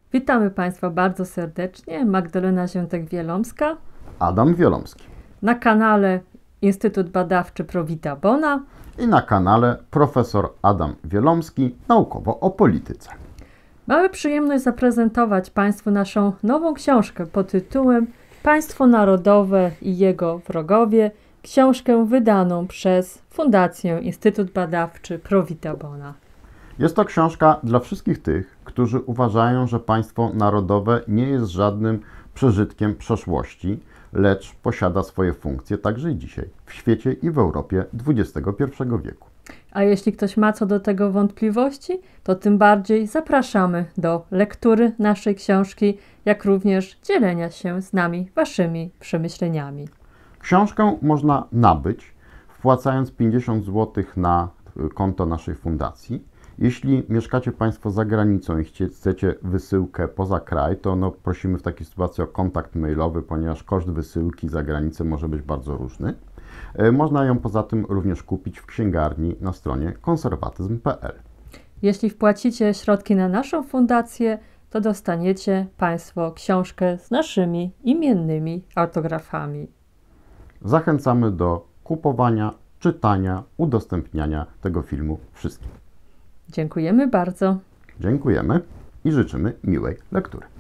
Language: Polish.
Witamy Państwa bardzo serdecznie. Magdalena Ziętek-Wielomska Adam Wielomski na kanale Instytut Badawczy Pro Vita Bona i na kanale profesor Adam Wielomski naukowo o polityce. Mamy przyjemność zaprezentować Państwu naszą nową książkę pod tytułem Państwo Narodowe i jego wrogowie. Książkę wydaną przez Fundację Instytut Badawczy Pro Vita Bona. Jest to książka dla wszystkich tych, którzy uważają, że państwo narodowe nie jest żadnym przeżytkiem przeszłości, lecz posiada swoje funkcje także i dzisiaj, w świecie i w Europie XXI wieku. A jeśli ktoś ma co do tego wątpliwości, to tym bardziej zapraszamy do lektury naszej książki, jak również dzielenia się z nami Waszymi przemyśleniami. Książkę można nabyć, wpłacając 50 zł na konto naszej fundacji. Jeśli mieszkacie Państwo za granicą i chcecie wysyłkę poza kraj, to prosimy w takiej sytuacji o kontakt mailowy, ponieważ koszt wysyłki za granicę może być bardzo różny. Można ją poza tym również kupić w księgarni na stronie konserwatyzm.pl. Jeśli wpłacicie środki na naszą fundację, to dostaniecie Państwo książkę z naszymi imiennymi autografami. Zachęcamy do kupowania, czytania, udostępniania tego filmu wszystkim. Dziękujemy bardzo. Dziękujemy i życzymy miłej lektury.